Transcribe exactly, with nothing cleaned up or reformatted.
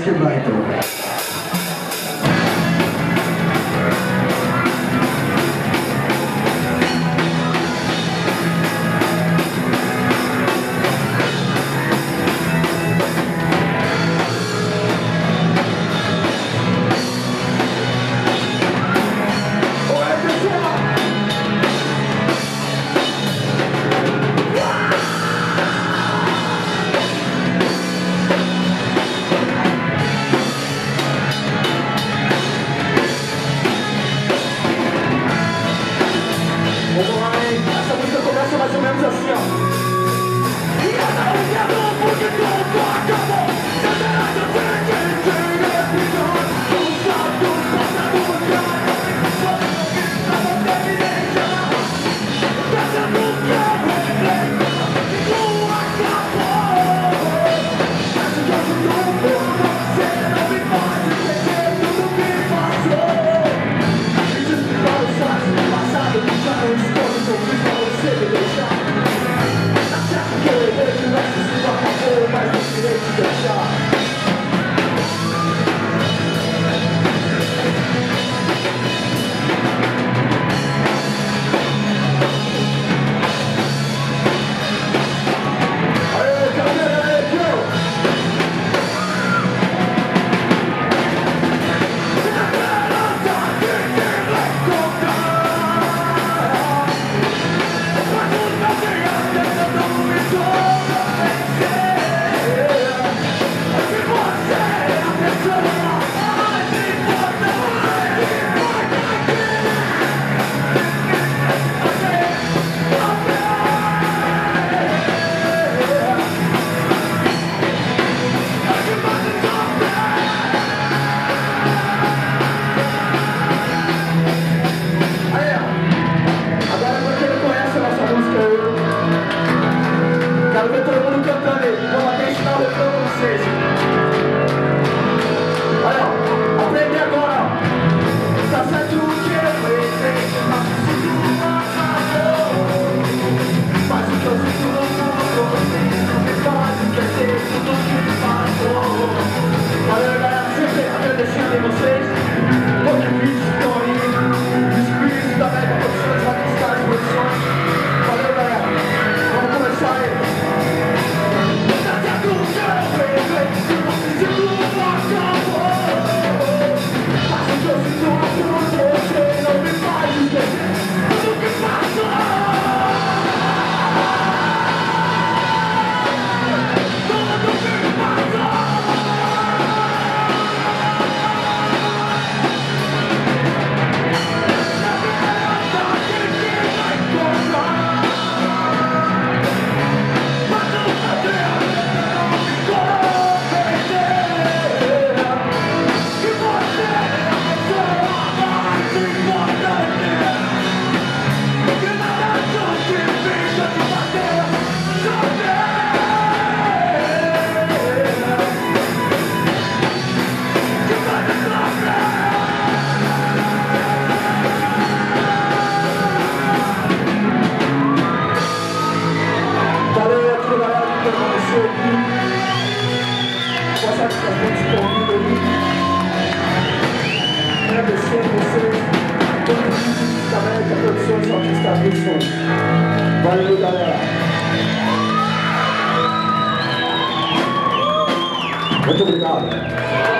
que vai então. Essa música começa mais ou menos assim, ó. E eu não quero porque tudo acabou. Eu terá que ser quem tem episódio. Um salto passa no lugar. Só que não você me deixa. Pensa no que eu replay. E tudo acabou. Mas o que eu estou por você não me faz esquecer tudo que passou. Me desculpa os fatos do passado que já não estou. Você me deixar. Tá certo que eu errei, que nosso ciclo acabou, mas não queria te deixar. Aê, galera, aê, eu! Esperança que quem vai contar. Mas o meu Deus, eu não me dou pra vencer. É que você é a pessoa mais importante. Pode aqui. Você é a Agora você não conhece a nossa música, eu quero ver todo mundo cantando aí. Vamos até ensinar o refrão pra vocês. Olha, ó, aprende agora, ó. Tá certo o que eu pensei, mas o ciclo acabou. Mas o que eu sinto no mundo, você não me faz esquecer tudo que passou. Valeu, galera, sempre agradecendo em vocês. Porque vídeos estão aí, inscritos da Mega Produções, vai buscar as produções. Valeu, galera, vamos começar aí. Tá certo o que eu pensei, mas o ciclo acabou. Mas o que eu sinto no mundo, você não me faz esquecer tudo que passou. Tudo que passou. Agradecendo vocês, todo mundo da Mega Produções, Autista Produções. Valeu, galera. Muito obrigado.